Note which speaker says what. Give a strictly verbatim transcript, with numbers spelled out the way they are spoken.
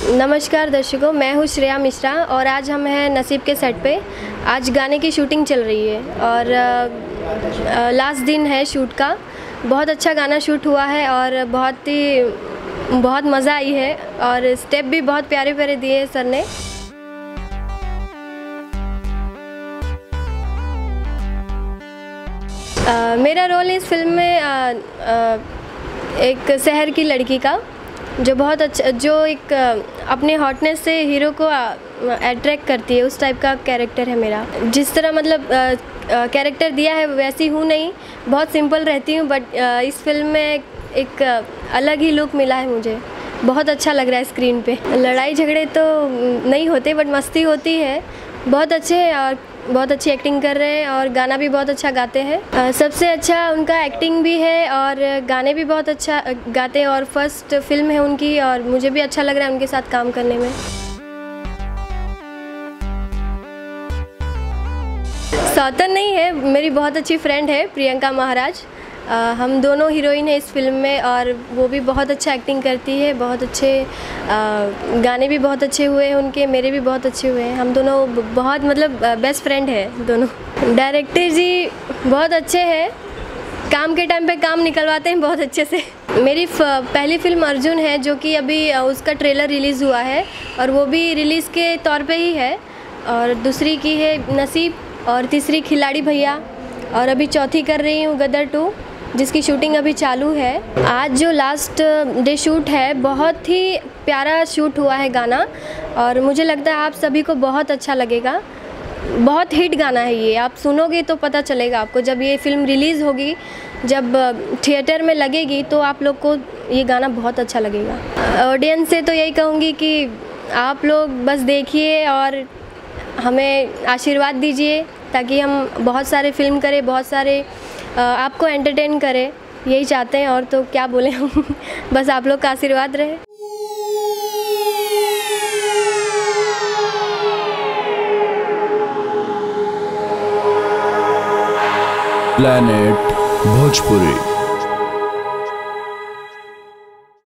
Speaker 1: नमस्कार दर्शकों, मैं हूँ श्रेया मिश्रा और आज हम हैं नसीब के सेट पे। आज गाने की शूटिंग चल रही है और लास्ट दिन है शूट का। बहुत अच्छा गाना शूट हुआ है और बहुत ही बहुत मज़ा आई है और स्टेप भी बहुत प्यारे प्यारे दिए सर ने। आ, मेरा रोल इस फिल्म में आ, आ, एक शहर की लड़की का जो बहुत अच्छा, जो एक अपने हॉटनेस से हीरो को अट्रैक्ट करती है, उस टाइप का कैरेक्टर है मेरा। जिस तरह मतलब कैरेक्टर दिया है वैसी हूँ नहीं, बहुत सिंपल रहती हूँ, बट इस फिल्म में एक अलग ही लुक मिला है मुझे। बहुत अच्छा लग रहा है स्क्रीन पे। लड़ाई झगड़े तो नहीं होते बट मस्ती होती है। बहुत अच्छे हैं और बहुत अच्छी एक्टिंग कर रहे हैं और गाना भी बहुत अच्छा गाते हैं। सबसे अच्छा उनका एक्टिंग भी है और गाने भी बहुत अच्छा गाते हैं और फर्स्ट फिल्म है उनकी और मुझे भी अच्छा लग रहा है उनके साथ काम करने में। सौतन नहीं है, मेरी बहुत अच्छी फ्रेंड है प्रियंका महाराज। आ, हम दोनों हीरोइन हैं इस फिल्म में और वो भी बहुत अच्छा एक्टिंग करती है। बहुत अच्छे आ, गाने भी बहुत अच्छे हुए हैं उनके, मेरे भी बहुत अच्छे हुए हैं। हम दोनों बहुत मतलब बेस्ट फ्रेंड है दोनों। डायरेक्टर जी बहुत अच्छे हैं, काम के टाइम पे काम निकलवाते हैं बहुत अच्छे से। मेरी पहली फिल्म अर्जुन है जो कि अभी उसका ट्रेलर रिलीज़ हुआ है और वो भी रिलीज़ के तौर पे ही है। और दूसरी की है नसीब और तीसरी खिलाड़ी भैया और अभी चौथी कर रही हूँ गदर टू, जिसकी शूटिंग अभी चालू है। आज जो लास्ट डे शूट है बहुत ही प्यारा शूट हुआ है गाना और मुझे लगता है आप सभी को बहुत अच्छा लगेगा। बहुत हिट गाना है ये, आप सुनोगे तो पता चलेगा आपको। जब ये फिल्म रिलीज़ होगी, जब थिएटर में लगेगी तो आप लोग को ये गाना बहुत अच्छा लगेगा। ऑडियंस से तो यही कहूँगी कि आप लोग बस देखिए और हमें आशीर्वाद दीजिए ताकि हम बहुत सारे फिल्म करें, बहुत सारे आपको एंटरटेन करें, यही चाहते हैं। और तो क्या बोलें हम बस आप लोग का आशीर्वाद रहे।
Speaker 2: प्लैनेट भोजपुरी।